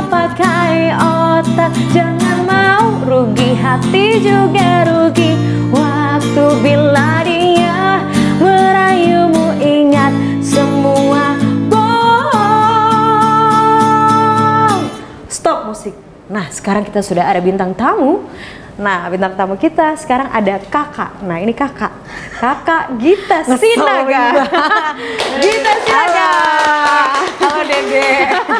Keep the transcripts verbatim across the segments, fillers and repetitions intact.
pakai otak, jangan mau rugi hati juga rugi waktu bila dia merayumu, ingat semua bohong. Stop musik. Nah, sekarang kita sudah ada bintang tamu. Nah, bintang tamu kita sekarang ada kakak. Nah, ini kakak. Kakak Gita Sinaga. Gita Sinaga. Halo Dede.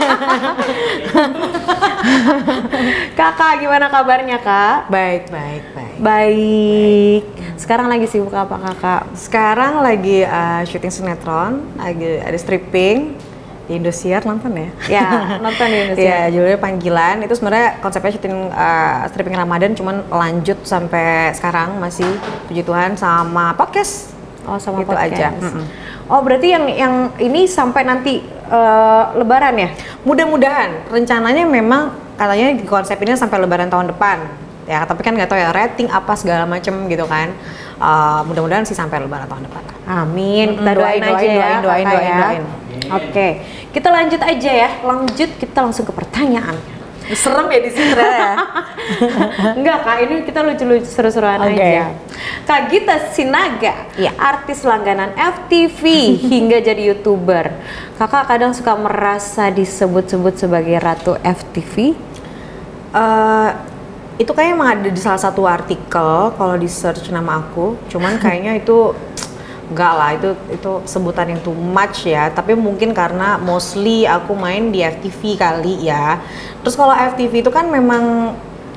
Kakak, gimana kabarnya kak? Baik, baik, baik. Baik. Sekarang lagi sibuk apa kakak? Sekarang lagi uh, syuting sinetron, lagi ada stripping di Indosiar, nonton ya? Ya, nonton di Indosiar. Ya, judulnya Panggilan. Itu sebenarnya konsepnya syuting uh, stripping Ramadan, cuman lanjut sampai sekarang masih puji Tuhan sama podcast. Oh, sama itu podcast aja. Mm-mm. Oh, berarti yang yang ini sampai nanti uh, Lebaran ya? Mudah-mudahan. Rencananya memang katanya konsep ini sampai Lebaran tahun depan. Ya, tapi kan nggak tahu ya rating apa segala macem gitu kan. Uh, mudah-mudahan sih sampai Lebaran tahun depan. Amin. Kita Mm-mm, doain, doain, aja doain, ya, doain, doain, kakak doain, ya. doain. Oke, kita lanjut aja ya. Lanjut, kita langsung ke pertanyaan. Serem ya di sini ya. Enggak kak, ini kita lucu-lucu seru-seruan Okay. aja. Kak Gita Sinaga, Iya. artis langganan F T V hingga jadi YouTuber. Kakak kadang suka merasa disebut-sebut sebagai Ratu F T V. Uh, itu kayaknya emang ada di salah satu artikel kalau di search nama aku, cuman kayaknya itu enggak lah, itu itu sebutan yang too much ya, tapi mungkin karena mostly aku main di F T V kali ya. Terus kalau F T V itu kan memang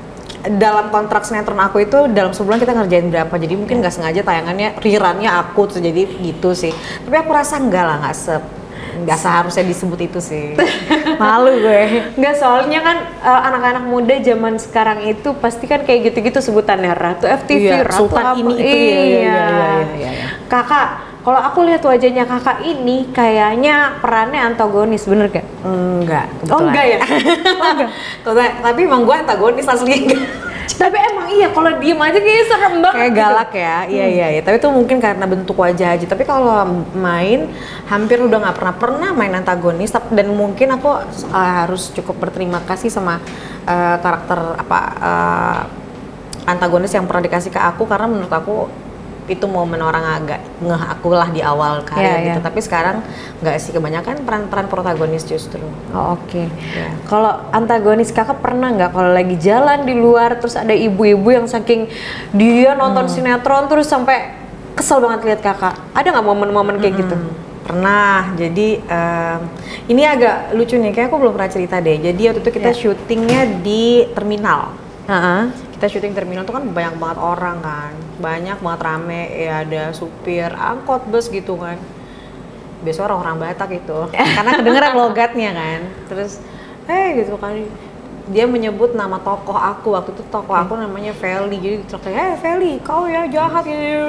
dalam kontrak sinetron aku itu dalam sebulan kita ngerjain berapa, jadi mungkin nggak sengaja tayangannya rerunnya aku, terus jadi gitu sih. Tapi aku rasa enggak lah, nggak se nggak seharusnya disebut itu sih. Malu gue. Nggak, soalnya kan uh, anak-anak muda zaman sekarang itu pasti kan kayak gitu-gitu sebutannya, Ratu F T V, Iya, Ratu Sultan apa. ini itu, iya, iya, iya, iya, iya, iya. Kakak, kalau aku lihat wajahnya kakak ini kayaknya perannya antagonis, bener gak? Enggak, Oh enggak ya? Oh, enggak. Kebetulan, tapi emang gue antagonis asli. Tapi emang iya, kalau diem aja kayaknya serem banget. Kayak gitu. galak ya, iya iya iya. Tapi itu mungkin karena bentuk wajah aja. Tapi kalau main, hampir udah nggak pernah pernah main antagonis. Dan mungkin aku uh, harus cukup berterima kasih sama uh, karakter apa uh, antagonis yang pernah dikasih ke aku, karena menurut aku itu momen orang agak ngeh aku lah di awal karir yeah, gitu. yeah. Tapi sekarang nggak sih, kebanyakan peran-peran protagonis justru. Oh, oke. Okay. Yeah. Kalau antagonis kakak pernah nggak kalau lagi jalan di luar terus ada ibu-ibu yang saking dia nonton hmm. sinetron terus sampai kesel banget lihat kakak? Ada nggak momen-momen kayak hmm. gitu? Pernah. Jadi um, ini agak lucu nih, kayak aku belum pernah cerita deh. Jadi waktu itu kita yeah. syutingnya di terminal. Uh-huh. Kita syuting terminal tuh kan banyak banget orang kan, banyak banget rame, ya ada supir angkot, bus gitu kan. Biasa orang-orang Batak gitu, karena kedengeran logatnya kan. Terus, eh gitu kan, dia menyebut nama tokoh aku, waktu itu tokoh aku namanya Feli. Jadi teriak, eh Feli, kau ya jahat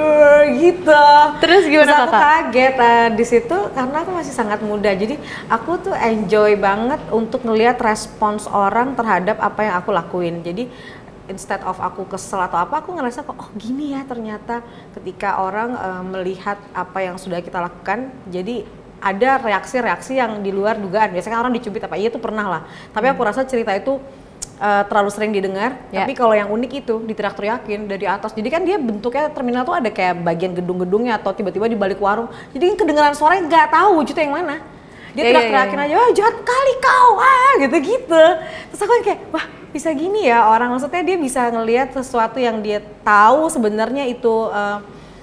gitu. Terus gimana Terus aku kakak? kaget uh, di situ karena aku masih sangat muda. Jadi aku tuh enjoy banget untuk ngelihat respons orang terhadap apa yang aku lakuin. Jadi instead of aku kesel atau apa, aku ngerasa kok oh gini ya ternyata ketika orang uh, melihat apa yang sudah kita lakukan. Jadi ada reaksi-reaksi yang di luar dugaan. Biasanya kan orang dicubit apa, iya tuh pernah lah. Tapi aku rasa cerita itu uh, terlalu sering didengar. Yeah. Tapi kalau yang unik itu diteriak-teriakin dari atas. Jadi kan dia bentuknya terminal tuh ada kayak bagian gedung-gedungnya atau tiba-tiba di balik warung. Jadi kedengeran suaranya nggak tahu wujudnya yang mana. Dia yeah, teriak-teriakin yeah, aja, wah jahat kali kau, ah gitu-gitu. Terus aku kayak, wah bisa gini ya orang, maksudnya dia bisa ngelihat sesuatu yang dia tahu sebenarnya itu uh,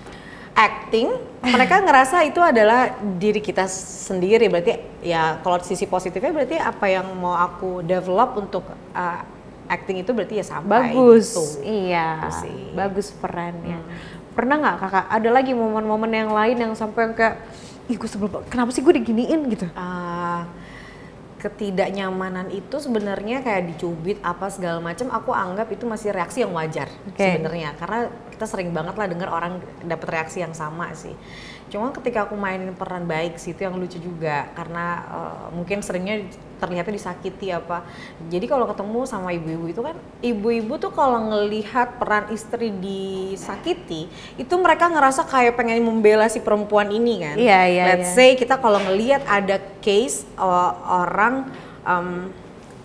acting. Mereka ngerasa itu adalah diri kita sendiri. Berarti ya kalau sisi positifnya berarti apa yang mau aku develop untuk uh, acting itu berarti ya sampai bagus itu. Iya gitu sih. Bagus perannya. Hmm. Pernah nggak kakak ada lagi momen-momen yang lain yang sampai yang kayak ih gue sebel banget, kenapa sih gue diginiin gitu? Uh, ketidaknyamanan itu sebenarnya kayak dicubit apa segala macam, aku anggap itu masih reaksi yang wajar. Okay. Sebenarnya karena kita sering banget lah dengar orang dapat reaksi yang sama sih. Cuma ketika aku mainin peran baik sih itu yang lucu juga, karena uh, mungkin seringnya ternyata disakiti apa. Jadi kalau ketemu sama ibu-ibu itu kan, ibu-ibu tuh kalau ngelihat peran istri disakiti, itu mereka ngerasa kayak pengen membela si perempuan ini kan. Iya, iya, Let's iya. say kita kalau ngelihat ada case uh, orang um,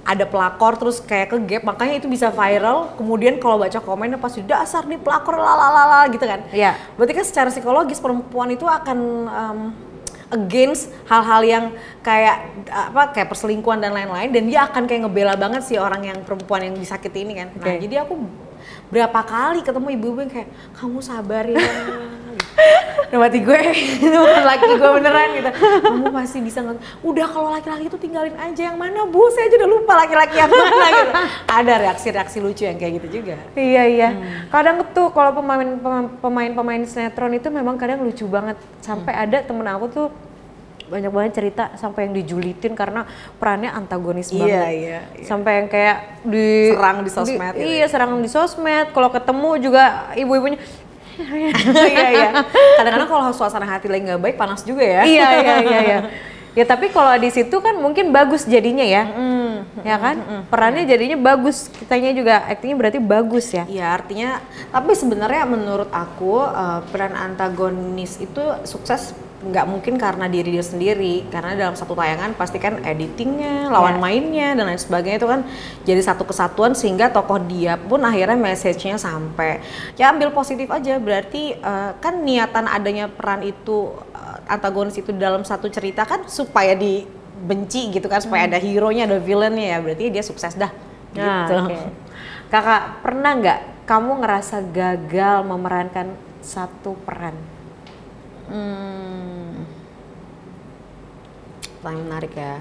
ada pelakor terus kayak ke gap, makanya itu bisa viral. Kemudian kalau baca komennya pasti dasar nih pelakor lalalala gitu kan. Iya. Berarti kan secara psikologis perempuan itu akan um, against hal-hal yang kayak apa kayak perselingkuhan dan lain-lain, dan dia akan kayak ngebela banget sih orang yang perempuan yang disakiti ini kan. Nah, Okay. jadi aku berapa kali ketemu ibu-ibu yang kayak kamu sabar ya. Nah, mati gue itu bukan laki gue beneran gitu. Kamu masih bisa nggak? Udah kalau laki-laki itu tinggalin aja, yang mana bu? Saya aja udah lupa laki-laki yang mana gitu. Ada reaksi-reaksi lucu yang kayak gitu juga. Iya iya. Hmm. Kadang tuh kalau pemain pemain pemain sinetron itu memang kadang lucu banget. Sampai hmm. ada temen aku tuh banyak banget cerita sampai yang dijulitin karena perannya antagonis Iya, banget. iya, iya. Sampai yang kayak di serang di sosmed. Di, gitu. Iya, serang di sosmed. Kalau ketemu juga ibu-ibunya iya iya. Kadang-kadang kalau suasana hati lagi nggak baik panas juga ya. iya iya iya iya. Ya tapi kalau di situ kan mungkin bagus jadinya ya. Mm, ya kan? mm, mm, Perannya mm. jadinya bagus. Kitanya juga aktingnya berarti bagus ya. Iya, artinya tapi sebenarnya menurut aku uh, peran antagonis itu sukses nggak mungkin karena diri dia sendiri, karena dalam satu tayangan pasti kan editingnya, lawan Yeah. mainnya dan lain sebagainya itu kan jadi satu kesatuan sehingga tokoh dia pun akhirnya message-nya sampai. Ya ambil positif aja, berarti uh, kan niatan adanya peran itu uh, antagonis itu dalam satu cerita kan supaya dibenci gitu kan, supaya Hmm. ada hero-nya, ada villain-nya ya, berarti dia sukses dah. Nah, Gitu. okay. Kakak pernah nggak kamu ngerasa gagal memerankan satu peran? Hmm, paling menarik ya.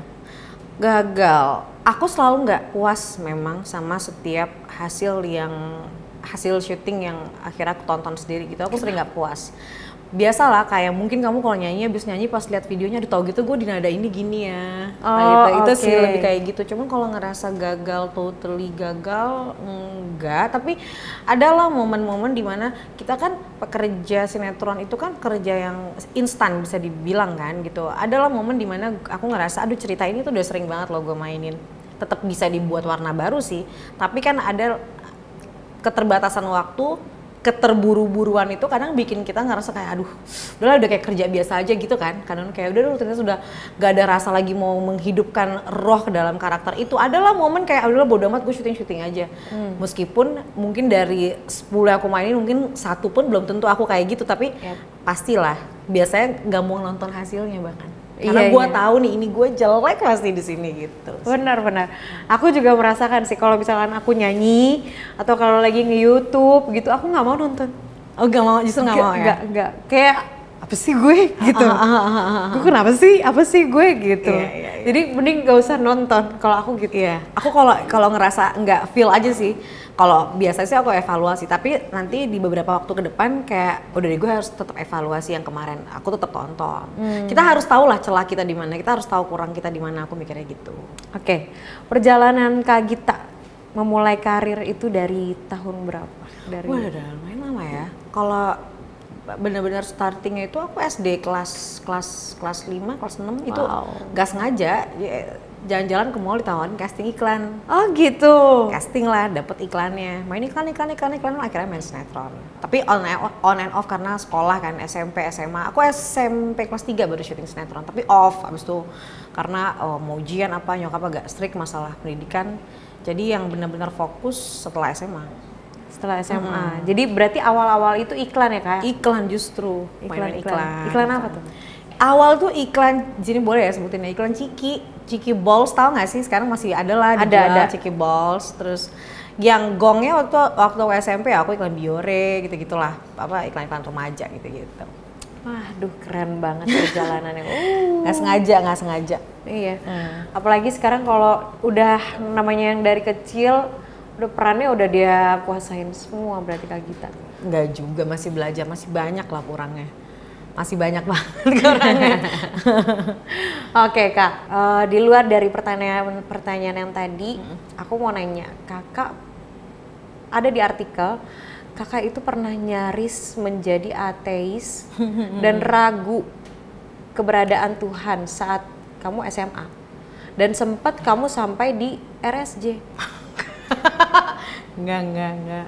Gagal. Aku selalu nggak puas memang sama setiap hasil yang hasil syuting yang akhirnya aku tonton sendiri gitu. Aku sering nggak puas. Biasalah kayak mungkin kamu kalau nyanyi habis nyanyi pas lihat videonya aduh tau gitu gue di nada ini gini ya. Oh, nah, gitu. Itu sih okay. lebih kayak gitu. Cuman kalau ngerasa gagal, totally gagal enggak, tapi adalah momen-momen dimana kita kan pekerja sinetron itu kan kerja yang instan bisa dibilang kan gitu. Adalah momen dimana aku ngerasa aduh cerita ini tuh udah sering banget loh gue mainin. Tetap bisa dibuat warna baru sih, tapi kan ada keterbatasan waktu, keterburu-buruan itu kadang bikin kita ngerasa kayak aduh udahlah udah kayak kerja biasa aja gitu kan. Kadang kayak udah dulu ternyata sudah gak ada rasa lagi mau menghidupkan roh ke dalam karakter itu. Adalah momen kayak udahlah bodo amat gue syuting-syuting aja. Hmm. Meskipun mungkin dari sepuluh aku mainin mungkin satu pun belum tentu aku kayak gitu, tapi yep. pastilah biasanya gak mau nonton hasilnya bahkan. Karena iya, gue iya. tahu nih ini gue jelek pasti di sini gitu. Benar-benar. Aku juga merasakan sih kalau misalkan aku nyanyi atau kalau lagi nge-YouTube gitu, aku nggak mau nonton. Oh nggak mau, justru nggak mau ya? Nggak, nggak. Kayak apa sih gue gitu? Gue kenapa sih? Apa sih gue gitu? Iya, iya, iya. Jadi mending gak usah nonton kalau aku gitu. Iya. Aku kalau kalau ngerasa nggak feel aja sih. Kalau biasa sih aku evaluasi, tapi nanti di beberapa waktu ke depan kayak udah deh gue harus tetap evaluasi yang kemarin. Aku tetap tonton. Hmm. Kita harus tahu lah celah kita di mana. Kita harus tahu kurang kita di mana. Aku mikirnya gitu. Oke. Okay. Perjalanan Kak Gita memulai karir itu dari tahun berapa? Dari Wah, udah lumayan lama ya. Kalau benar-benar startingnya itu aku S D kelas kelas kelas lima, kelas enam wow. Itu gak sengaja jalan-jalan ke mall ditawarin casting iklan. Oh gitu. Casting lah, dapet iklannya. Main iklan, iklan, iklan, iklan, akhirnya main sinetron. Tapi on and, off, on and off karena sekolah kan, S M P, S M A. Aku S M P kelas tiga baru syuting sinetron, tapi off abis itu karena oh, mau ujian apa, nyokap agak strict masalah pendidikan. Jadi yang benar-benar fokus setelah S M A. Setelah S M A. Hmm. Jadi berarti awal-awal itu iklan ya Kak? Iklan justru. Iklan, iklan. iklan. Iklan apa tuh? Awal tuh iklan, jadi boleh ya sebutin ya, iklan Ciki, Ciki Balls, tau gak sih? Sekarang masih ada lah, ada, ada. Ciki Balls, terus yang gongnya waktu waktu S M P aku iklan Biore gitu-gitulah, apa iklan-iklan remaja gitu-gitu. Wah, duh keren banget perjalanannya. Uh. Nggak sengaja, nggak sengaja. Iya. Hmm. Apalagi sekarang kalau udah namanya yang dari kecil, udah perannya udah dia kuasain semua berarti Kak Gita. Enggak juga, masih belajar, masih banyak lah kurangnya. Masih banyak banget kurangnya. Oke Kak, uh, di luar dari pertanyaan-pertanyaan yang tadi, mm-hmm. aku mau nanya, Kakak ada di artikel, Kakak itu pernah nyaris menjadi ateis dan ragu keberadaan Tuhan saat kamu S M A. Dan sempat kamu sampai di R S J. Enggak, enggak, enggak.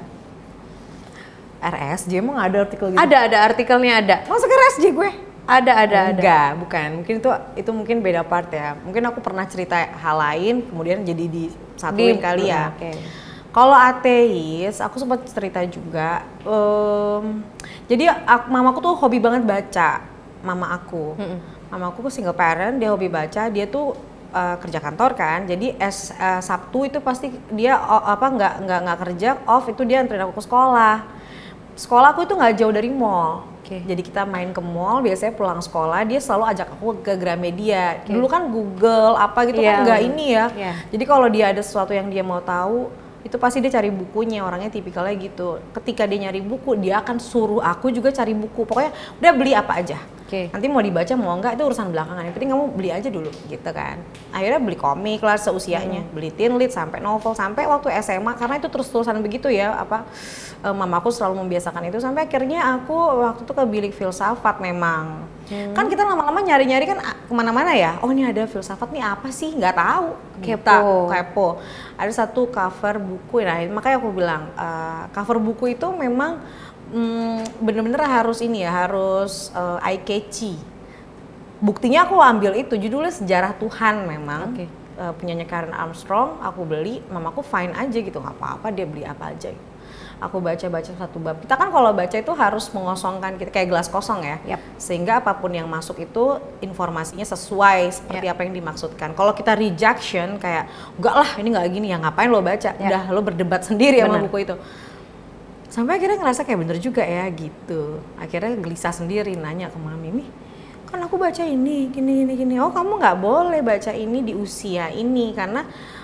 R S J emang ada artikel gitu? Ada, ada artikelnya ada. Masuk R S J gue? Ada, ada, ada. Enggak, bukan. Mungkin itu itu mungkin beda part ya. Mungkin aku pernah cerita hal lain, kemudian jadi di satuin kali ya. Okay. Kalau ateis, aku sempat cerita juga. Um, jadi aku, mamaku tuh hobi banget baca. Mama aku, mm-mm. mama aku single parent, dia hobi baca. Dia tuh uh, kerja kantor kan. Jadi es uh, Sabtu itu pasti dia uh, apa nggak nggak nggak kerja, off itu dia anterin aku ke sekolah. Sekolah aku itu nggak jauh dari mall. Okay. Jadi kita main ke mall, biasanya pulang sekolah dia selalu ajak aku ke Gramedia. Okay. Dulu kan Google apa gitu yeah. kan nggak ini ya. Yeah. Jadi kalau dia ada sesuatu yang dia mau tahu, itu pasti dia cari bukunya, orangnya tipikalnya gitu. Ketika dia nyari buku, dia akan suruh aku juga cari buku. Pokoknya udah beli apa aja. Okay. Nanti mau dibaca mau enggak itu urusan belakangan. Yang penting kamu beli aja dulu gitu kan. Akhirnya beli komik lah seusianya, hmm. beli teen lit sampai novel sampai waktu S M A karena itu terus-terusan begitu ya apa. Mamaku selalu membiasakan itu sampai akhirnya aku waktu itu ke bilik filsafat memang hmm. kan kita lama-lama nyari-nyari kan kemana-mana ya, oh ini ada filsafat nih apa sih nggak tahu, kepo kepo ada satu cover buku, nah makanya aku bilang uh, cover buku itu memang mm, bener-bener harus ini ya harus uh, eye catchy. Buktinya aku ambil itu judulnya Sejarah Tuhan memang. Okay. Uh, penyanyi Karen Armstrong aku beli, mamaku fine aja gitu nggak apa-apa dia beli apa aja gitu. Aku baca-baca satu bab. Kita kan kalau baca itu harus mengosongkan kita kayak gelas kosong ya. Yep. Sehingga apapun yang masuk itu informasinya sesuai seperti yep. apa yang dimaksudkan. Kalau kita rejection kayak enggak lah ini nggak gini ya ngapain lo baca? Yep. Udah lo berdebat sendiri sama buku itu. Sampai akhirnya ngerasa kayak bener juga ya gitu. Akhirnya gelisah sendiri nanya ke mami, "Mih, kan aku baca ini gini gini gini." "Oh, kamu nggak boleh baca ini di usia ini karena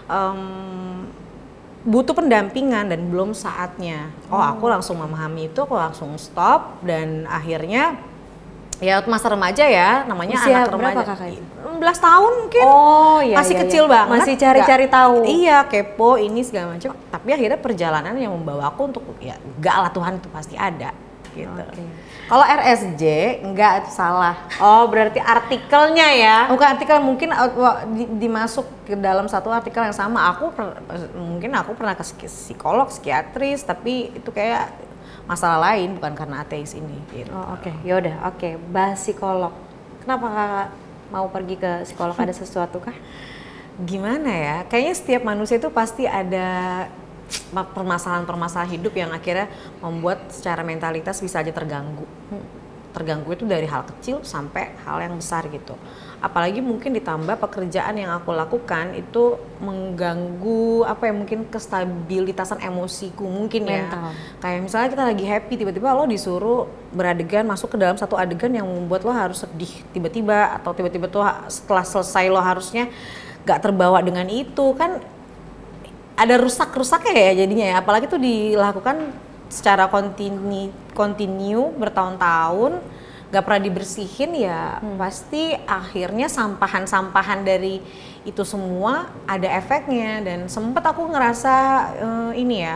um, butuh pendampingan dan belum saatnya." Oh, aku langsung memahami itu, aku langsung stop dan akhirnya ya masa remaja ya, namanya usia anak remaja. Berapa kakak itu? enam belas tahun mungkin. Oh iya. Masih iya, kecil iya. banget. Masih cari-cari tahu. Iya, kepo ini segala macam. Tapi akhirnya perjalanan yang membawa aku untuk ya enggak lah Tuhan itu pasti ada gitu. Okay. Kalau R S J enggak, itu salah. Oh, berarti artikelnya ya? Bukan artikel, mungkin di, dimasuk ke dalam satu artikel yang sama. Aku per, mungkin aku pernah ke psikolog, psikiatris, tapi itu kayak masalah lain bukan karena ateis ini. Gitu. Oh oke, okay. Yaudah oke. Okay. Bahas psikolog. Kenapa kakak mau pergi ke psikolog? Ada sesuatu kah? Gimana ya? Kayaknya setiap manusia itu pasti ada permasalahan-permasalahan hidup yang akhirnya membuat secara mentalitas bisa aja terganggu. Hmm. Terganggu itu dari hal kecil sampai hal yang besar gitu. Apalagi mungkin ditambah pekerjaan yang aku lakukan itu mengganggu apa ya mungkin kestabilitasan emosiku mungkin ya. Mental. Kayak misalnya kita lagi happy tiba-tiba lo disuruh beradegan masuk ke dalam satu adegan yang membuat lo harus sedih tiba-tiba atau tiba-tiba tuh setelah selesai lo harusnya gak terbawa dengan itu kan. Ada rusak-rusaknya ya jadinya ya, apalagi itu dilakukan secara kontinu, kontinu bertahun-tahun, gak pernah dibersihin ya hmm. pasti akhirnya sampahan-sampahan dari itu semua ada efeknya dan sempet aku ngerasa uh, ini ya,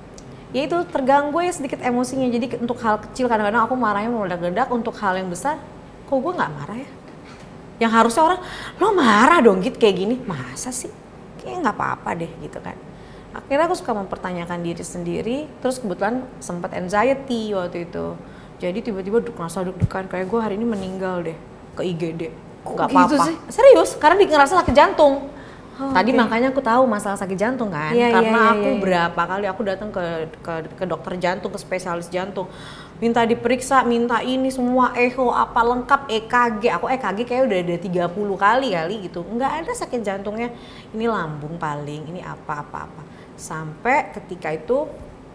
ya itu terganggu ya sedikit emosinya, jadi untuk hal kecil kadang-kadang aku marahnya meledak-ledak, untuk hal yang besar kok gue gak marah ya, yang harusnya orang lo marah dong gitu kayak gini, masa sih? Kayaknya nggak apa-apa deh gitu kan. Akhirnya aku suka mempertanyakan diri sendiri, terus kebetulan sempat anxiety waktu itu. Jadi tiba-tiba ngerasa deg-degan kayak gue hari ini meninggal deh ke I G D. Nggak apa-apa. Gitu serius, karena di ngerasa sakit jantung. Oh, Tadi okay. makanya aku tahu masalah sakit jantung kan, yeah, karena yeah, yeah, aku yeah, yeah. berapa kali aku datang ke, ke ke dokter jantung, ke spesialis jantung. Minta diperiksa, minta ini semua, echo apa lengkap, E K G. Aku E K G kayak udah ada tiga puluh kali kali gitu. Nggak ada sakit jantungnya. Ini lambung paling, ini apa-apa-apa. Sampai ketika itu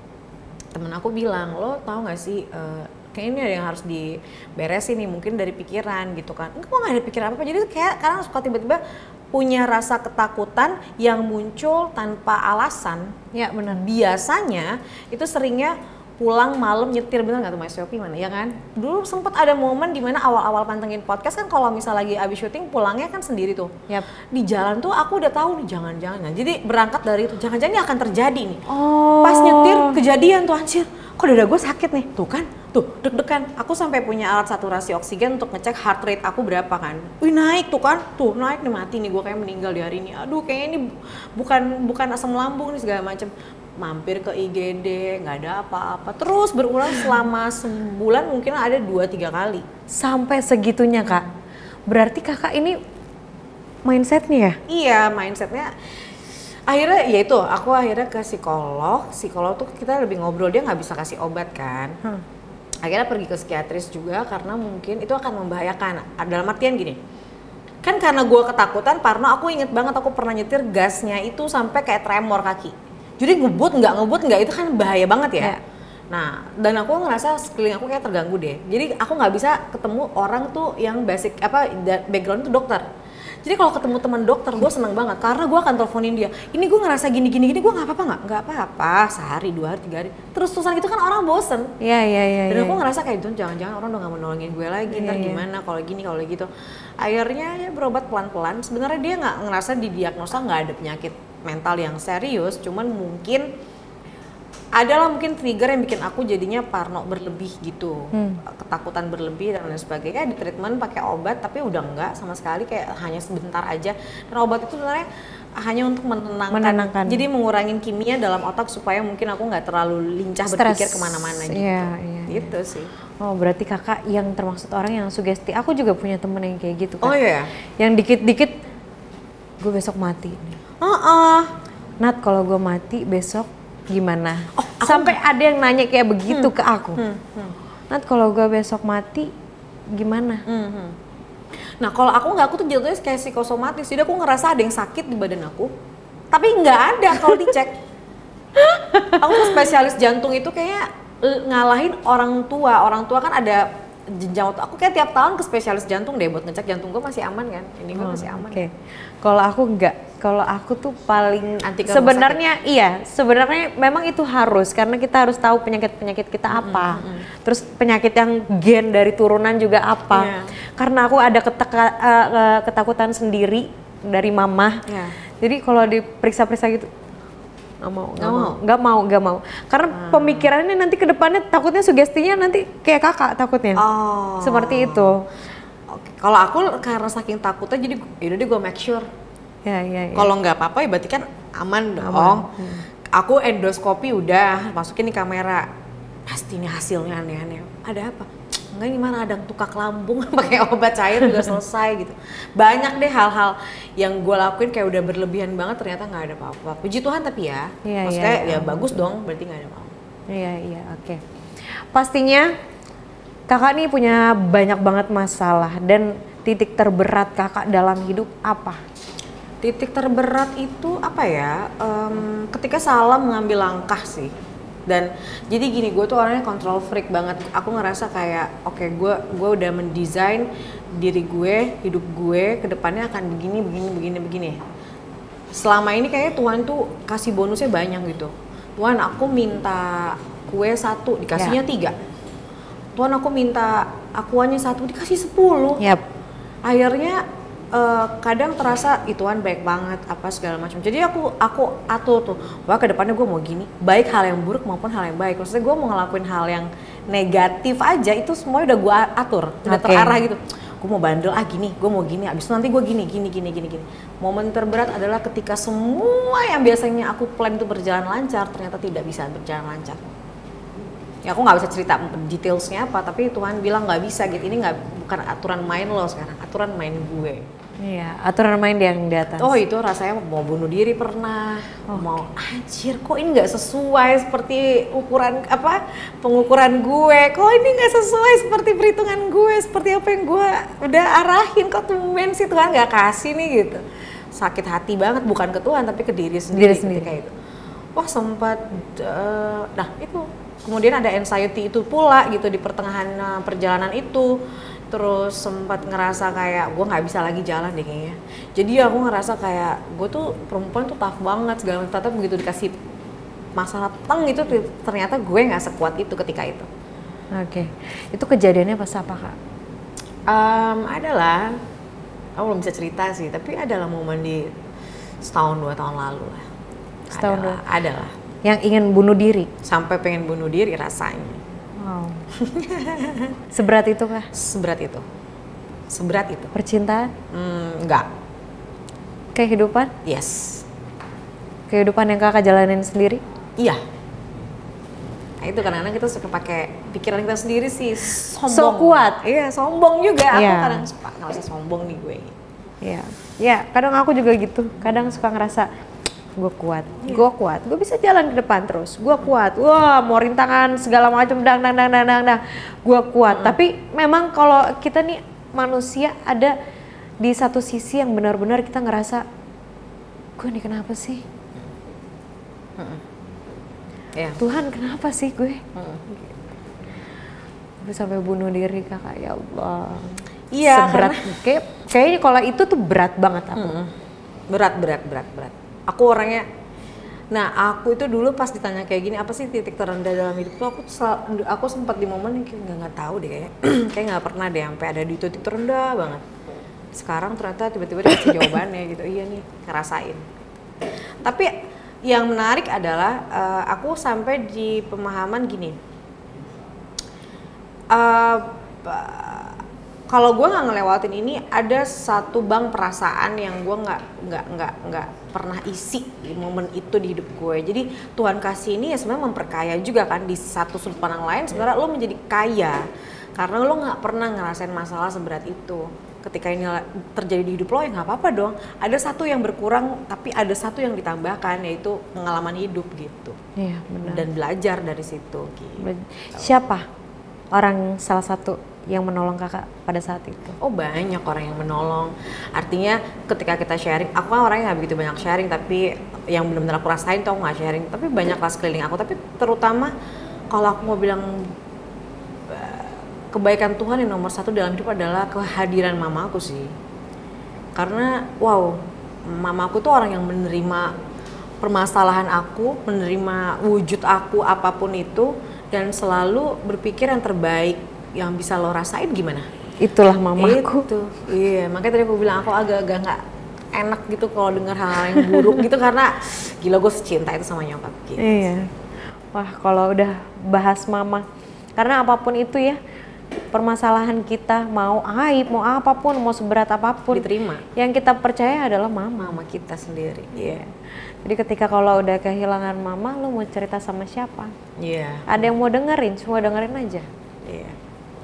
temen aku bilang, lo tau gak sih, uh, kayak ini ada yang harus diberesin nih, mungkin dari pikiran gitu kan. Enggak, kok gak ada pikiran apa-apa. Jadi kayak kadang suka tiba-tiba punya rasa ketakutan yang muncul tanpa alasan. Ya benar. Biasanya itu seringnya pulang malam nyetir, bener nggak tuh Mas Yopi mana ya kan? Dulu sempet ada momen dimana awal-awal pantengin podcast kan kalau misal lagi abis syuting pulangnya kan sendiri tuh. Yap. Di jalan tuh aku udah tahu nih jangan-jangan. Jadi berangkat dari itu jangan-jangan ini akan terjadi nih. Oh. Pas nyetir kejadian tuh anjir. Kok dada gue sakit nih? Tuh kan, tuh deg-degan. Aku sampai punya alat saturasi oksigen untuk ngecek heart rate aku berapa kan. Wih naik tuh kan, tuh naik nih mati nih gue kayak meninggal di hari ini. Aduh kayaknya ini bukan bukan asam lambung nih segala macem. Mampir ke I G D, nggak ada apa-apa. Terus berulang selama sebulan mungkin ada dua tiga kali. Sampai segitunya kak? Berarti kakak ini mindsetnya ya? Iya mindsetnya. Akhirnya ya itu, aku akhirnya ke psikolog. Psikolog tuh kita lebih ngobrol, dia nggak bisa kasih obat kan. Hmm. Akhirnya pergi ke psikiatris juga karena mungkin itu akan membahayakan. Dalam artian gini, kan karena gue ketakutan, Parno, aku inget banget aku pernah nyetir gasnya itu sampai kayak tremor kaki. Jadi ngebut nggak ngebut nggak itu kan bahaya banget ya. Yeah. Nah, dan aku ngerasa sekeliling aku kayak terganggu deh. Jadi aku nggak bisa ketemu orang tuh yang basic apa background tuh dokter. Jadi kalau ketemu teman dokter gue seneng banget karena gue akan teleponin dia. Ini gue ngerasa gini gini gini, gue nggak apa-apa nggak? Nggak apa-apa. Sehari, dua hari, tiga hari. Terus terusan gitu kan orang bosen. Iya iya iya. Dan aku ya. ngerasa kayak itu jangan-jangan orang udah nggak mau nolongin gue lagi. Ya, ntar ya. Gimana kalau gini kalau gitu. Akhirnya ya berobat pelan-pelan. Sebenarnya dia nggak ngerasa didiagnosa nggak ada penyakit mental yang serius. Cuman mungkin adalah mungkin trigger yang bikin aku jadinya parno berlebih gitu, hmm. ketakutan berlebih dan lain sebagainya. Di treatment pakai obat tapi udah enggak sama sekali, kayak hanya sebentar aja. Dan obat itu sebenarnya hanya untuk menenangkan, menenangkan. Jadi mengurangin kimia dalam otak supaya mungkin aku nggak terlalu lincah Stress. berpikir kemana-mana gitu. Iya, iya, gitu iya. sih. Oh berarti kakak yang termaksud orang yang sugesti. Aku juga punya temen yang kayak gitu kan. Oh iya. Yang dikit-dikit gue besok mati. Uh-uh. Nat kalau gue mati besok gimana? Oh, sampai gak... ada yang nanya kayak begitu hmm. ke aku. Hmm. Hmm. Nat kalau gue besok mati gimana? Hmm. Nah kalau aku nggak, aku tuh jatuhnya kayak psikosomatis. Jadi aku ngerasa ada yang sakit di badan aku, tapi nggak ada kalau dicek. Aku tuh spesialis jantung itu kayak ngalahin orang tua. Orang tua kan ada jenjang waktu. Aku kayak tiap tahun ke spesialis jantung deh buat ngecek jantung gue masih aman kan. Ini gue oh, masih aman. Oke. Okay. Kalau aku enggak. Kalau aku tuh paling sebenarnya iya, sebenarnya memang itu harus karena kita harus tahu penyakit-penyakit kita apa. Mm-hmm. Terus penyakit yang gen dari turunan juga apa. Yeah. Karena aku ada keteka, uh, ketakutan sendiri dari mama. Yeah. Jadi kalau diperiksa-periksa gitu nggak mau, nggak mau, nggak mau, nggak mau. Karena hmm. pemikirannya nanti ke depannya takutnya sugestinya nanti kayak kakak takutnya. Oh. Seperti itu. Oke. Kalau aku karena saking takutnya jadi yaudah deh gue make sure. Ya, ya, ya. Kalau nggak apa-apa ya berarti kan aman dong. Aman. Hmm. Aku endoskopi udah masukin di kamera, pasti nih hasilnya aneh-aneh. Ada apa? Enggak, ini mana ada tukak lambung pakai obat cair udah selesai gitu. Banyak deh hal-hal yang gue lakuin kayak udah berlebihan banget ternyata nggak ada apa-apa. Puji Tuhan tapi ya, ya maksudnya ya, ya, ya bagus dong, berarti nggak ada apa-apa. Iya iya oke. Okay. Pastinya kakak nih punya banyak banget masalah dan titik terberat kakak dalam hidup apa? Titik terberat itu apa ya, um, ketika salah mengambil langkah sih. Dan jadi gini, gue tuh orangnya control freak banget. Aku ngerasa kayak oke okay, gue gue udah mendesain diri gue, hidup gue kedepannya akan begini begini begini begini. Selama ini kayaknya Tuhan tuh kasih bonusnya banyak gitu. Tuhan aku minta kue satu dikasihnya ya. tiga. Tuhan aku minta akuannya satu dikasih sepuluh. Yep. Akhirnya Uh, kadang terasa Tuhan baik banget apa segala macam. Jadi aku aku atur tuh, wah kedepannya gue mau gini, baik hal yang buruk maupun hal yang baik. Maksudnya gue mau ngelakuin hal yang negatif aja itu semuanya udah gue atur, udah okay. terarah gitu. Gue mau bandel ah gini, gue mau gini, abis itu nanti gue gini gini gini gini gini. Momen terberat adalah ketika semua yang biasanya aku plan itu berjalan lancar ternyata tidak bisa berjalan lancar. Ya aku nggak bisa cerita detailsnya apa, tapi Tuhan bilang nggak bisa gitu. Ini nggak bukan aturan main lo sekarang, aturan main gue. Iya, aturan main yang di atas. Oh itu rasanya mau bunuh diri pernah, oh, mau okay. anjir kok ini nggak sesuai seperti ukuran apa pengukuran gue, kok ini nggak sesuai seperti perhitungan gue, seperti apa yang gue udah arahin, kok tumben sih Tuhan nggak kasih nih gitu. Sakit hati banget, bukan ke Tuhan tapi ke diri sendiri, diri sendiri. Ketika itu. Wah sempat, uh, nah itu kemudian ada anxiety itu pula gitu di pertengahan perjalanan itu. Terus sempat ngerasa kayak gue nggak bisa lagi jalan deh kayaknya. Jadi aku ngerasa kayak gue tuh perempuan tuh tough banget segala macam. Ternyata begitu dikasih masalah teng itu ternyata gue nggak sekuat itu ketika itu. Oke, okay. Itu kejadiannya pas apa kak? Um, adalah, aku belum bisa cerita sih. Tapi adalah momen di setahun dua tahun lalu lah. Setahun adalah, dua. Adalah. Yang ingin bunuh diri? Sampai pengen bunuh diri rasanya. Wow. Seberat itu kah? Seberat itu. Seberat itu. Percintaan? Hmm, enggak. Kehidupan? Yes. Kehidupan yang kakak jalanin sendiri? Iya. Nah itu kadang-kadang kita suka pakai pikiran kita sendiri sih, sombong. So kuat? Iya, sombong juga. Aku yeah. kadang suka ngerasa sombong nih gue. Iya. Yeah. Ya, yeah, kadang aku juga gitu. Kadang suka ngerasa gue kuat, gue kuat, gue bisa jalan ke depan terus, gue kuat, wah mau rintangan segala macam, dang dang dang dang dang, dang. Gue kuat. Mm-hmm. Tapi memang kalau kita nih manusia ada di satu sisi yang benar-benar kita ngerasa, gue nih kenapa sih? Mm-hmm. Yeah. Tuhan kenapa sih gue? Mm-hmm. Gue sampai bunuh diri kakak, ya Allah. Iya. Seberat, karena... kayak kayaknya kalau itu tuh berat banget aku. Mm-hmm. Berat, berat, berat, berat. Aku orangnya, nah aku itu dulu pas ditanya kayak gini, apa sih titik terendah dalam hidup tuh, aku sel, aku sempat di momen yang kayak nggak nggak tahu deh kayaknya, kayak nggak pernah deh sampai ada di titik terendah banget. Sekarang ternyata tiba-tiba dikasih jawabannya gitu, iya nih ngerasain. Tapi yang menarik adalah uh, aku sampai di pemahaman gini, uh, kalau gue nggak ngelewatin ini, ada satu bank perasaan yang gue nggak nggak nggak nggak pernah isi di momen itu di hidup gue. Jadi Tuhan kasih ini ya sebenarnya memperkaya juga kan, di satu sudut pandang lain sebenarnya lo menjadi kaya karena lo nggak pernah ngerasain masalah seberat itu. Ketika ini terjadi di hidup lo ya nggak apa-apa dong. Ada satu yang berkurang tapi ada satu yang ditambahkan, yaitu pengalaman hidup gitu. Iya benar. Dan belajar dari situ. Gitu. Siapa orang salah satu yang menolong kakak pada saat itu? Oh banyak orang yang menolong. Artinya ketika kita sharing, aku kan orangnya nggak begitu banyak sharing, tapi yang benar-benar aku rasain tuh aku nggak sharing. Tapi banyak lah sekeliling aku. Tapi terutama kalau aku mau bilang kebaikan Tuhan yang nomor satu dalam hidup adalah kehadiran mamaku sih. Karena wow, mamaku tuh orang yang menerima permasalahan aku, menerima wujud aku apapun itu, dan selalu berpikir yang terbaik. Yang bisa lo rasain gimana? Itulah mamaku. Itu, iya. Makanya tadi aku bilang aku agak-agak nggak enak gitu kalau dengar hal-hal yang buruk gitu, karena gila gue secinta itu sama nyokap gitu. Iya. Wah kalau udah bahas mama, karena apapun itu ya, permasalahan kita mau aib, mau apapun, mau seberat apapun, diterima. Yang kita percaya adalah mama, mama kita sendiri. Iya. Yeah. Jadi ketika kalau udah kehilangan mama, lo mau cerita sama siapa? Iya. Yeah. Ada yang mau dengerin, semua dengerin aja. Iya. Yeah.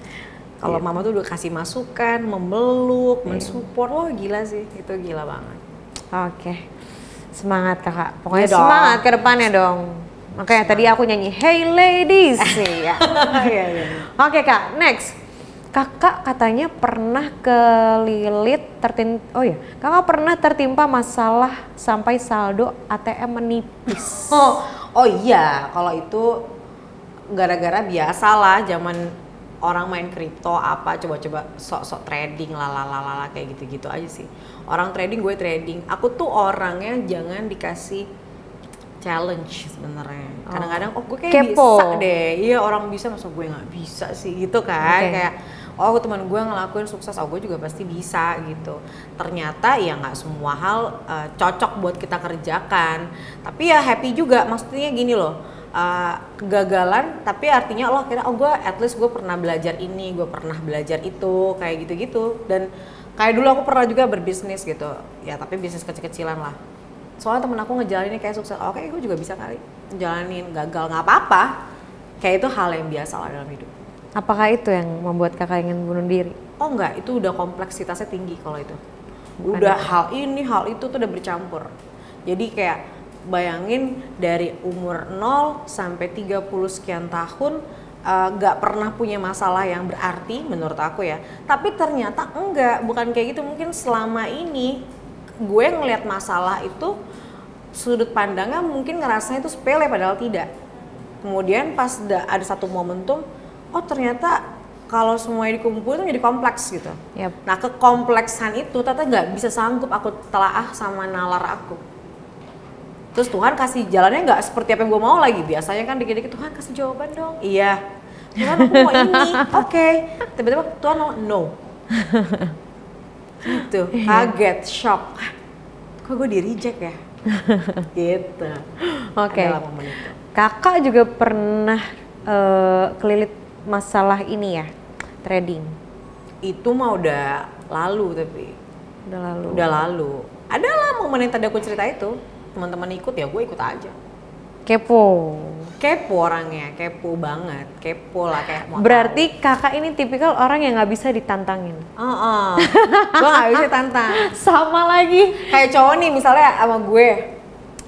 Kalau yeah. mama tuh udah kasih masukan, memeluk, yeah. mensupport, wah gila sih, itu gila banget. Oke, okay. Semangat kakak, pokoknya yeah, semangat ke depannya dong. Makanya tadi aku nyanyi Hey Ladies sih ya. Iya, iya. Oke kak, next. Kakak katanya pernah kelilit tertim, oh ya, kakak pernah tertimpa masalah sampai saldo A T M menipis. Oh, oh iya, kalau itu gara-gara biasa lah zaman orang main kripto apa, coba-coba sok-sok trading lalalala kayak gitu-gitu aja sih. Orang trading, gue trading. Aku tuh orangnya jangan dikasih challenge sebenarnya. Kadang-kadang oh gue kayak Kepo. bisa deh. Iya orang bisa, masa gue nggak bisa sih gitu kan. Okay. Kayak oh teman gue ngelakuin sukses, oh gue juga pasti bisa gitu. Ternyata ya nggak semua hal uh, cocok buat kita kerjakan. Tapi ya happy juga, maksudnya gini loh. Uh, kegagalan tapi artinya Allah kira oh gue at least gue pernah belajar ini, gue pernah belajar itu, kayak gitu-gitu. Dan kayak dulu aku pernah juga berbisnis gitu ya, tapi bisnis kecil-kecilan lah. Soalnya temen aku ngejalanin kayak sukses, oke okay, gue juga bisa kali ngejalanin, gagal nggak apa-apa, kayak itu hal yang biasa lah dalam hidup. Apakah itu yang membuat kakak ingin bunuh diri? Oh enggak, itu udah kompleksitasnya tinggi kalau itu. Udah Ada. hal ini, hal itu tuh udah bercampur. Jadi kayak bayangin dari umur nol sampai tiga puluh sekian tahun uh, gak pernah punya masalah yang berarti menurut aku ya. Tapi ternyata enggak, bukan kayak gitu. Mungkin selama ini gue ngelihat masalah itu sudut pandangnya mungkin ngerasanya itu sepele padahal tidak. Kemudian pas ada satu momentum, oh ternyata kalau semuanya dikumpul itu jadi kompleks gitu. Yep. Nah kekompleksan itu ternyata gak bisa sanggup aku telaah sama nalar aku. Terus Tuhan kasih jalannya nggak seperti apa yang gue mau lagi. Biasanya kan dikit-dikit Tuhan kasih jawaban dong. Iya. Tuhan aku mau ini. Oke. Okay. Tiba-tiba Tuhan mau no. Gitu. Kaget, shock. Kok gue di reject ya? Gitu. Oke. Okay. Kakak juga pernah uh, kelilit masalah ini ya, trading. Itu mah udah lalu tapi. Udah lalu. Udah lalu. Adalah momen yang tadi aku cerita itu. Teman-teman ikut ya gue ikut aja. Kepo. Kepo orangnya, kepo banget, kepo lah kayak mau Berarti tahu. Kakak ini tipikal orang yang nggak bisa ditantangin. Uh-uh. Gue nggak bisa tantang. Sama lagi. Kayak cowok nih misalnya sama gue,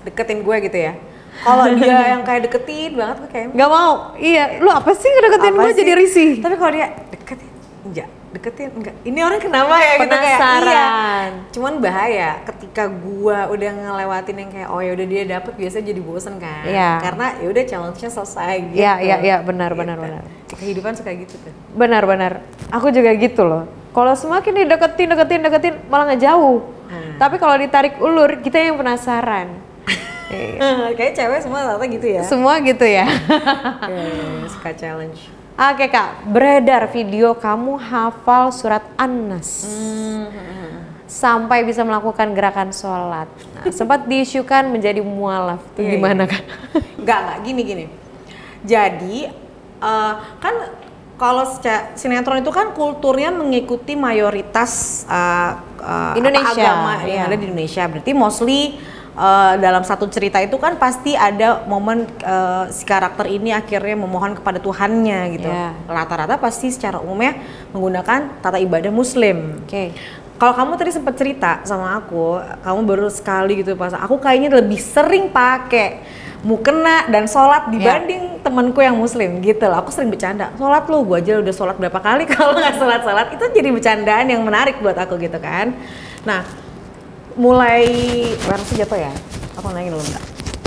deketin gue gitu ya. Kalau dia yang kayak deketin banget gue kayak Gak mau. Iya, lu apa sih ngedeketin apa gue sih? jadi risih? Tapi kalau dia deketin, enggak, deketin enggak. Ini orang kenapa ya gitu kayak Penasaran. iya. Cuman bahaya ketika gua udah ngelewatin yang kayak oh ya udah dia dapet biasanya jadi bosen kan. Iya. Karena ya udah challenge-nya selesai gitu. Iya, iya, iya, benar, benar, Gitu. benar. Kehidupan suka gitu tuh. Benar-benar. Aku juga gitu loh. Kalau semakin dideketin, deketin, deketin malah ngejauh. Hmm. Tapi kalau ditarik ulur, kita yang penasaran. Iya. Kayak cewek semua rata gitu ya. Semua gitu ya. Iya, suka challenge. Oke kak, beredar video kamu hafal surat An-Nas Hmm. sampai bisa melakukan gerakan sholat. Nah, sempat diisukan menjadi mualaf. Itu Iya, gimana iya. kak? Enggak, enggak, gini gini. Jadi eh, kan kalau seca- sinetron itu kan kulturnya mengikuti mayoritas eh, eh, Indonesia, apa, agama yang iya. ada di Indonesia. Berarti mostly eh, dalam satu cerita itu kan pasti ada momen eh, si karakter ini akhirnya memohon kepada Tuhannya gitu. Iya. Rata-rata pasti secara umumnya menggunakan tata ibadah Muslim. Oke. Kalau kamu tadi sempat cerita sama aku, kamu baru sekali gitu pas aku kayaknya lebih sering pakai mukena dan sholat dibanding temanku yang muslim gitu loh. Aku sering bercanda, sholat lu, gua aja udah sholat berapa kali kalau nggak sholat-sholat. Itu jadi bercandaan yang menarik buat aku gitu kan. Nah, mulai barang sih jatuh ya, aku nanya dulu enggak.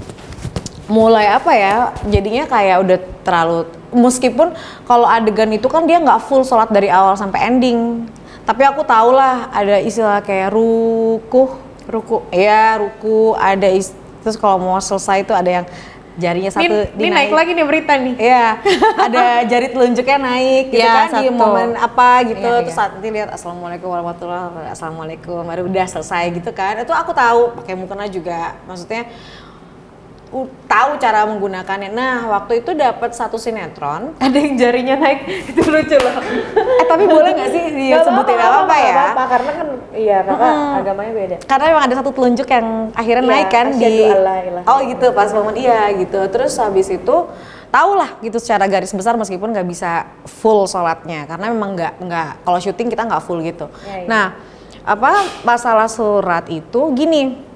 Mulai apa ya, jadinya kayak udah terlalu, meskipun kalau adegan itu kan dia nggak full sholat dari awal sampai ending. Tapi aku tau lah ada istilah kayak ruku, ruku, ya ruku, ada is- terus kalau mau selesai itu ada yang jarinya satu Ini, ini naik dinaik. lagi nih berita nih. Iya, ada jari telunjuknya naik gitu Iya, kan di satu. momen apa gitu. Iya, Terus iya. saat nanti lihat assalamualaikum warahmatullahi wabarakatuh, assalamualaikum, baru udah selesai gitu kan. Itu aku tahu, pakai mukena juga. Maksudnya u- tahu cara menggunakannya. Nah, waktu itu dapat satu sinetron. Ada yang jarinya naik, itu lucu loh. Eh tapi boleh nggak sih disebutin apa-apa ya? Gak apa-apa, karena kan iya kakak Hmm. agamanya beda. Karena memang ada satu telunjuk yang akhirnya Iya, naik kan di asyhadu alla ilaha oh gitu pas momen iya gitu. Terus habis itu tau lah gitu secara garis besar meskipun nggak bisa full sholatnya karena memang nggak nggak kalau syuting kita nggak full gitu. Iya, iya. Nah apa masalah surat itu gini,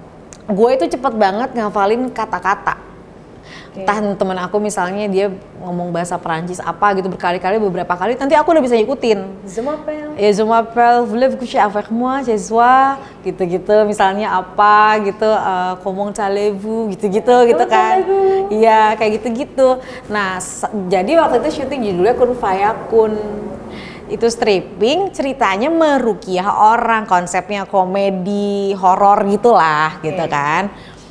gue itu cepet banget ngafalin kata-kata. Oke. Entah temen aku misalnya dia ngomong bahasa Perancis apa gitu berkali-kali beberapa kali nanti aku udah bisa ngikutin. Zemapel. Ya, je m'appelle, voulez-vous coucher avec moi, ce soir, gitu-gitu, misalnya apa gitu, uh, comment allez-vous, gitu-gitu, gitu Comment kan. allez-vous? Iya, kayak gitu-gitu. Nah, sa- jadi waktu itu syuting judulnya Kun Fayakun. Itu stripping, ceritanya merukiah orang, konsepnya komedi, horor gitulah, gitu Oke. kan.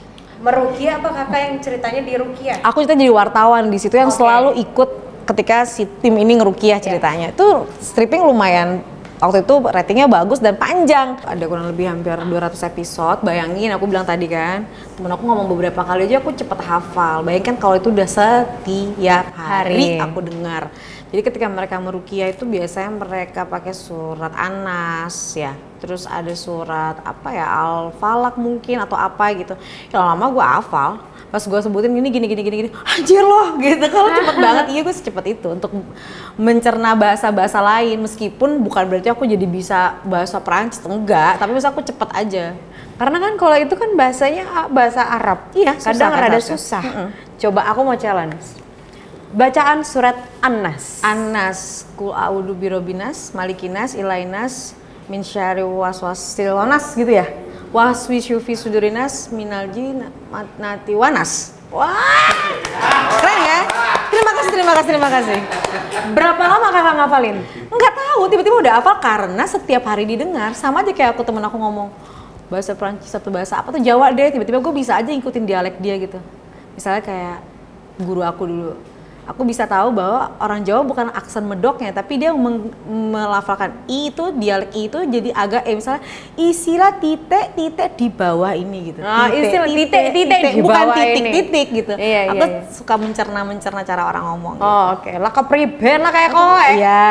Merukia apa kakak yang ceritanya di Rukia? Aku cerita jadi wartawan di situ yang Oke. selalu ikut ketika si tim ini ngerukiah ceritanya. Itu stripping lumayan waktu itu ratingnya bagus dan panjang. Ada kurang lebih hampir dua ratus episode. Bayangin aku bilang tadi kan, temen aku ngomong beberapa kali aja aku cepet hafal. Bayangkan kalau itu udah setiap hari, Hari. aku dengar. Jadi ketika mereka merukiah itu biasanya mereka pakai surat An-Nas ya. Terus ada surat apa ya, Al-Falaq mungkin atau apa gitu. Ya lama gue hafal. Pas gue sebutin gini gini gini gini gini, anjir loh gitu. Kalau cepet banget, iya gue secepat itu untuk mencerna bahasa-bahasa lain. Meskipun bukan berarti aku jadi bisa bahasa Perancis, enggak. Tapi bisa aku cepet aja. Karena kan kalau itu kan bahasanya bahasa Arab. Iya, susah kadang kan rada harusnya. susah. Mm-mm. Coba aku mau challenge. Bacaan surat An-Nas. Anas, kul a'udzu birabbinas, malikinas, ilainas, min syarri waswasil wanas gitu ya. Waswisu fi sudurinas minal jinnati wanas. Wah, keren ya? Terima kasih, terima kasih, terima kasih. Berapa lama kakak ngafalin? Nggak tahu, tiba-tiba udah hafal karena setiap hari didengar. Sama aja kayak aku temen aku ngomong bahasa Perancis atau bahasa apa tuh Jawa deh, tiba-tiba gue bisa aja ngikutin dialek dia gitu. Misalnya kayak guru aku dulu. Aku bisa tahu bahwa orang Jawa bukan aksen medoknya, tapi dia meng- melafalkan i itu, dialek i itu jadi agak eh misalnya istilah titik titik di bawah ini gitu. Ah, istilah titik, titik di bukan bawah titik ini. titik gitu. Iya, iya, Aku iya. suka mencerna mencerna cara orang ngomong. Gitu. Oh, oke. Lah kepriben lah kayak kowe. Iya,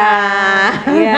iya.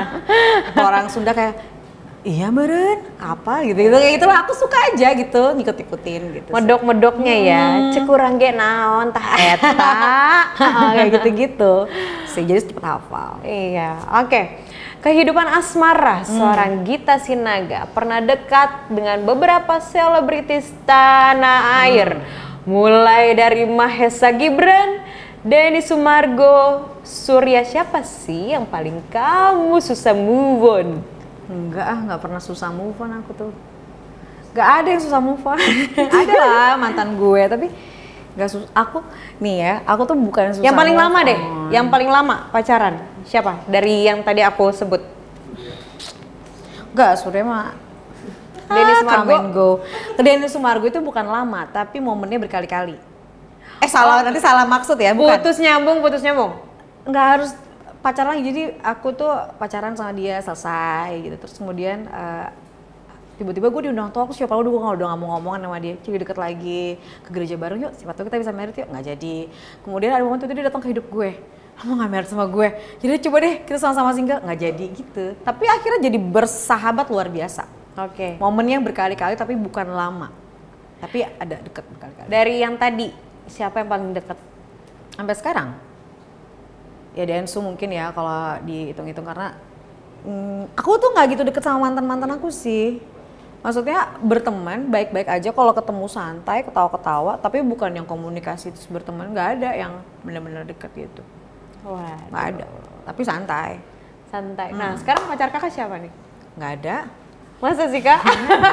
Orang Sunda kayak iya meren apa gitu gitu kayak gitu lah. Aku suka aja gitu ngikut-ikutin gitu. sih. Medok-medoknya ya. Cekurang ge naon tah eta. kayak gitu-gitu. Sih jadi cepet hafal. Iya, oke. kehidupan asmara seorang Gita Sinaga pernah dekat dengan beberapa selebritis tanah air. Mulai dari Mahesa Gibran, Denny Sumargo, Surya, siapa sih yang paling kamu susah move on? Enggak ah, nggak pernah susah move on aku tuh. Nggak ada yang susah move on. Ada lah mantan gue, tapi nggak susah. Aku nih ya, aku tuh bukan susah. Yang paling move lama on. deh, yang paling lama pacaran siapa? Dari yang tadi aku sebut. Enggak, Surya mah Denny Sumargo. come and go. Ke Denny Sumargo itu bukan lama, tapi momennya berkali-kali. Eh salah, nanti salah maksud ya, bukan? Putus nyambung, putus nyambung. Nggak harus pacaran lagi, jadi aku tuh pacaran sama dia selesai gitu, terus kemudian uh, tiba-tiba gue diundang tuh, aku siapa udah gue udah nggak mau ngomongan sama dia, jadi deket lagi ke gereja bareng yuk, siapa tahu kita bisa married yuk, nggak jadi. Kemudian ada momen itu dia datang ke hidup gue, kamu nggak married sama gue, jadi coba deh kita sama-sama single, nggak jadi gitu. Tapi akhirnya jadi bersahabat luar biasa. Oke. Okay. Momennya berkali-kali tapi bukan lama, tapi ada deket berkali-kali. Dari yang tadi siapa yang paling deket? Sampai sekarang? Ya Densu mungkin ya kalau dihitung-hitung, karena hmm, aku tuh nggak gitu deket sama mantan-mantan aku sih. Maksudnya berteman baik-baik aja, kalau ketemu santai ketawa-ketawa, tapi bukan yang komunikasi terus berteman, nggak ada yang benar-benar deket gitu. Wah, nggak ada. Tapi santai. Santai. Hmm. Nah sekarang pacar kakak siapa nih? Nggak ada. Masa sih kak?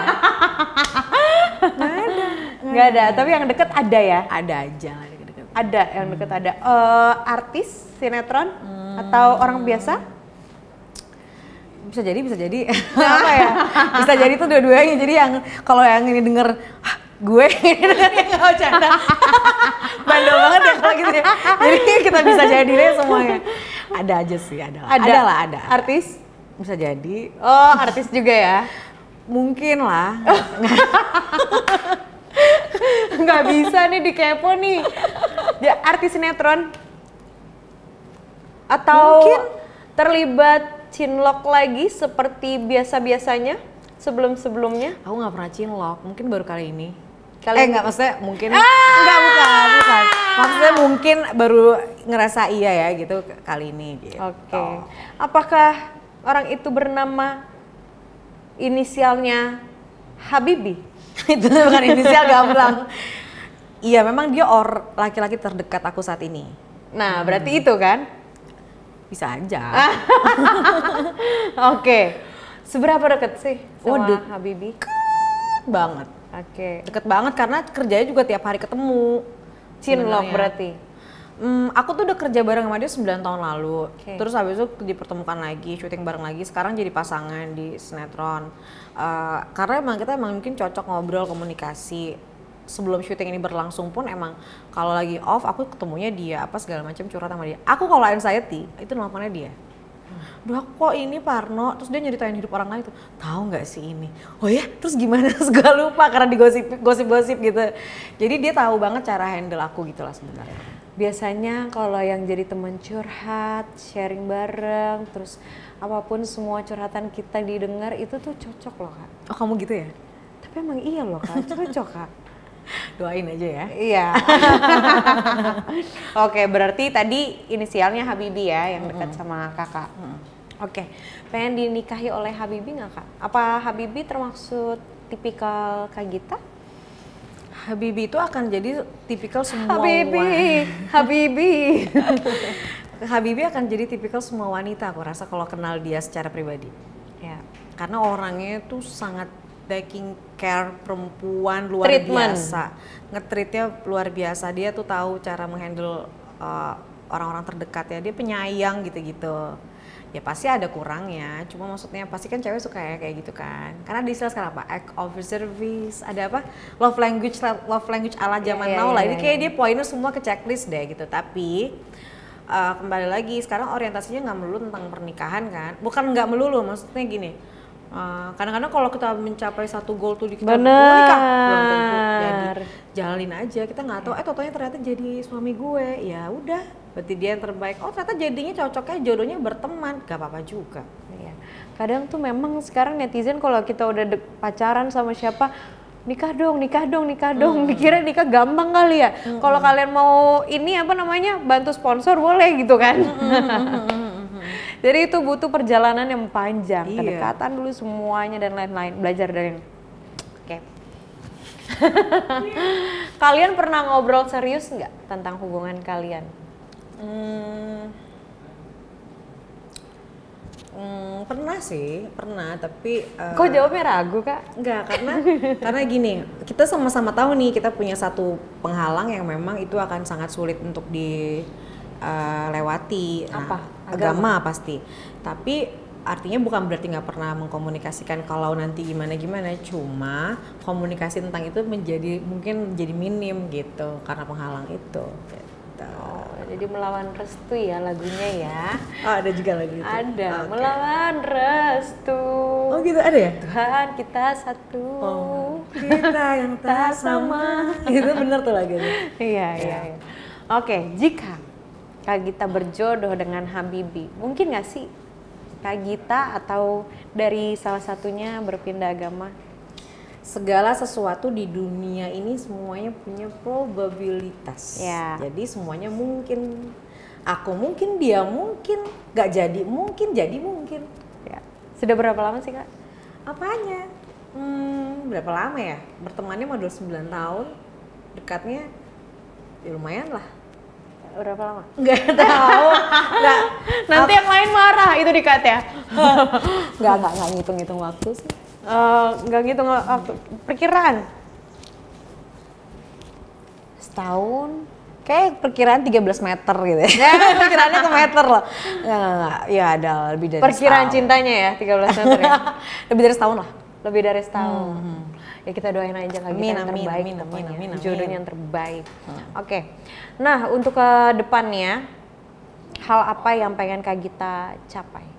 Nggak ada. Nggak ada. Tapi yang deket ada ya? Ada aja lah deket-deket. Ada yang deket ada. Uh, artis, sinetron, hmm. atau orang biasa? Bisa jadi, bisa jadi. Apa ya? Bisa jadi tuh dua-duanya. Jadi yang kalau yang ini denger, hah, gue dengernya nggak bercanda. Bandel banget ya kalau gitu ya. Jadi kita bisa jadi deh semuanya. Ada aja sih, ada. Ada, ada lah, ada. Artis? Bisa jadi. Oh, artis juga ya? Mungkin lah. Nggak bisa nih dikepo nih. Ya, artis sinetron? Atau mungkin terlibat cinlok lagi seperti biasa-biasanya sebelum-sebelumnya? Aku nggak pernah cinlok, mungkin baru kali ini. Kali eh ini? nggak, maksudnya mungkin Ah! enggak, bukan, bukan. Maksudnya mungkin baru ngerasa iya ya gitu kali ini gitu. Oke. Okay. Apakah orang itu bernama inisialnya Habibi? Itu bukan inisial, gamblang. Iya, memang dia or laki-laki terdekat aku saat ini. Nah, berarti itu kan? Bisa aja. Oke. Okay. Seberapa deket sih sama Waduh, Habibi? Deket banget. Oke. Okay. Deket banget karena kerjanya juga tiap hari ketemu. Cinlok sebenarnya. berarti? Hmm, aku tuh udah kerja bareng sama dia sembilan tahun lalu. Okay. Terus habis itu dipertemukan lagi, syuting bareng lagi. Sekarang jadi pasangan di sinetron. Uh, karena emang kita emang mungkin cocok ngobrol, komunikasi. Sebelum syuting ini berlangsung pun emang kalau lagi off aku ketemunya dia, apa segala macam, curhat sama dia. Aku kalau anxiety itu nelfonnya dia. Duh kok ini Parno, terus dia nyeritain hidup orang lain tuh, tahu nggak sih ini? Oh ya, terus gimana? Terus gue lupa karena digosip gosip-gosip gitu. Jadi dia tahu banget cara handle aku gitulah sebenarnya. Biasanya kalau yang jadi teman curhat, sharing bareng, terus apapun semua curhatan kita didengar itu tuh cocok loh kak. Oh kamu gitu ya? Tapi emang iya loh kak, cocok kak. Doain aja ya. Iya. Oke, berarti tadi inisialnya Habibi ya yang dekat mm-hmm. sama kakak. Mm. Oke, pengen dinikahi oleh Habibi nggak kak? Apa Habibi termaksud tipikal Kak Gita? Habibi itu akan jadi tipikal semua Habibi, wanita. Habibi. Habibi akan jadi tipikal semua wanita, aku rasa kalau kenal dia secara pribadi. Ya, karena orangnya tuh sangat taking care perempuan luar Treatment. biasa. Nge-treatnya luar biasa. Dia tuh tahu cara menghandle uh, orang-orang terdekatnya. Dia penyayang gitu-gitu. Ya pasti ada kurangnya, cuma maksudnya pasti kan cewek suka ya kayak gitu kan. Karena di istilah sekarang apa? Act of service, ada apa? Love language, love language ala zaman yeah, now yeah, lah. yeah, Ini kayak yeah. dia poinnya semua ke checklist deh gitu. Tapi uh, kembali lagi sekarang orientasinya nggak melulu tentang pernikahan kan? Bukan nggak melulu, maksudnya gini. Uh, kadang-kadang kalau kita mencapai satu goal tuh di kita Bener. mau nikah belum tentu, jadi jalanin aja. Kita nggak tahu, eh totonya ternyata jadi suami gue, ya udah, berarti dia yang terbaik. Oh ternyata jadinya cocoknya jodohnya berteman, gak apa-apa juga. Iya. Kadang tuh memang sekarang netizen kalau kita udah de- pacaran sama siapa, nikah dong, nikah dong, nikah dong. Hmm. Dikira nikah gampang kali ya. Hmm. Kalau kalian mau ini apa namanya bantu sponsor boleh gitu kan. Hmm. Jadi itu butuh perjalanan yang panjang, Iya. kedekatan dulu semuanya dan lain-lain, belajar dari. Oke. Kalian pernah ngobrol serius nggak tentang hubungan kalian? Hmm, hmm, pernah sih, pernah. Tapi uh, Kok jawabnya ragu kak? enggak, karena karena gini, kita sama-sama tahu nih kita punya satu penghalang yang memang itu akan sangat sulit untuk dilewati. Nah, Apa? agama. agama pasti. Tapi artinya bukan berarti nggak pernah mengkomunikasikan kalau nanti gimana-gimana. Cuma komunikasi tentang itu menjadi mungkin jadi minim gitu karena penghalang itu. Gitu. Oh, jadi melawan restu ya lagunya ya. Oh, ada juga lagu itu. Ada, Oke. melawan restu. Oh gitu, ada ya? Tuhan kita satu. Oh, kita yang tak sama. Itu bener tuh lagunya. Iya, iya, iya. Oke, jika Kak Gita berjodoh dengan Habibie, mungkin nggak sih Kak Gita atau dari salah satunya berpindah agama? Segala sesuatu di dunia ini semuanya punya probabilitas. Ya. Jadi semuanya mungkin. Aku mungkin, dia mungkin, nggak jadi mungkin, jadi mungkin. Ya. Sudah berapa lama sih Kak? Apanya? Hmm, berapa lama ya? Bertemannya mah dua puluh sembilan tahun. Dekatnya ya lumayan lah. Berapa lama? Nggak tahu. Nggak. Nanti yang lain marah, itu di-cut ya? Nggak, nggak, nggak ngitung-ngitung waktu sih. Eh, nggak gitu, nggak waktu. Perkiraan? Setahun? Kayak perkiraan tiga belas meter gitu ya. Perkiraannya ke meter loh. Nggak, nggak, nggak. Ya ada lebih dari Perkiraan setahun. cintanya ya, tiga belas meter ya? Lebih dari setahun lah. Lebih dari setahun. Ya kita doain aja Kak Gita Amin, yang amin, terbaik amin, pokoknya. amin, amin, amin. Jodohnya yang terbaik. Oke. Nah, untuk ke depannya, hal apa yang pengen Kak Gita capai?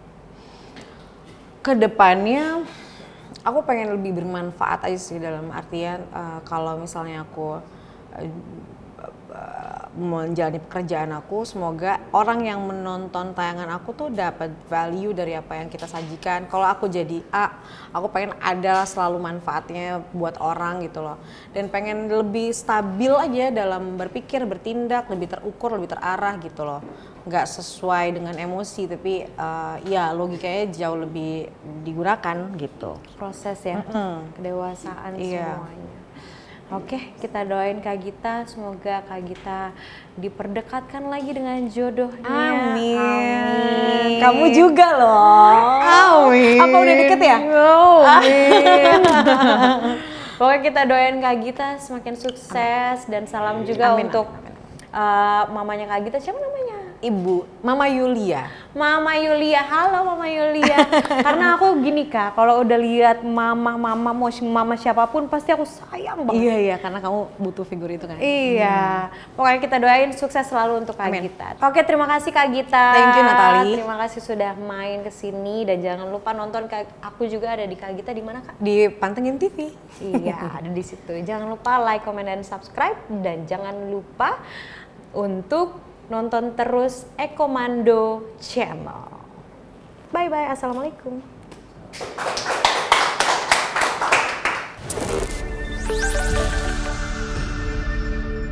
Kedepannya aku pengen lebih bermanfaat aja sih, dalam artian uh, kalau misalnya aku uh, menjalani pekerjaan aku, semoga orang yang menonton tayangan aku tuh dapat value dari apa yang kita sajikan. Kalau aku jadi A, aku pengen ada selalu manfaatnya buat orang gitu loh. Dan pengen lebih stabil aja dalam berpikir, bertindak, lebih terukur, lebih terarah gitu loh. Nggak sesuai dengan emosi, tapi uh, ya logikanya jauh lebih digunakan gitu. Proses ya, Mm-mm. kedewasaan Iya. semuanya. Oke, kita doain Kak Gita, semoga Kak Gita diperdekatkan lagi dengan jodohnya. Amin. Amin. Kamu juga loh. Amin. Apa udah deket ya? Amin. Pokoknya kita doain Kak Gita semakin sukses dan salam juga Amin, untuk amin, uh, mamanya Kak Gita. Siapa namanya? Ibu, Mama Yulia. Mama Yulia. Halo Mama Yulia. Karena aku gini Kak, kalau udah lihat mama-mama mau mama siapapun pasti aku sayang banget. Iya iya, karena kamu butuh figur itu kan. Iya, pokoknya kita doain sukses selalu untuk Kak Amin. Gita. Oke, terima kasih Kak Gita. Thank you, Natali. Terima kasih sudah main ke sini dan jangan lupa nonton Kak, aku juga ada di Kak Gita di mana Kak? Di Pantengin T V. Iya, ada di situ. Jangan lupa like, comment, dan subscribe dan jangan lupa untuk nonton terus Ekomando Channel. Bye bye, assalamualaikum.